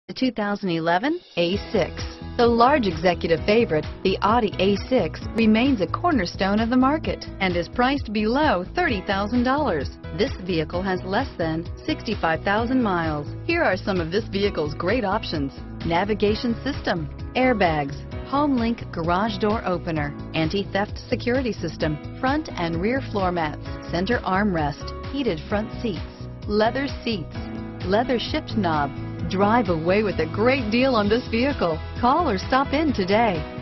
The 2011 A6. The large executive favorite, the Audi A6 remains a cornerstone of the market and is priced below $30,000. This vehicle has less than 65,000 miles. Here are some of this vehicle's great options: navigation system, airbags, HomeLink garage door opener, anti-theft security system, front and rear floor mats, center armrest, heated front seats, leather seats, leather shift knob. Drive away with a great deal on this vehicle. Call or stop in today.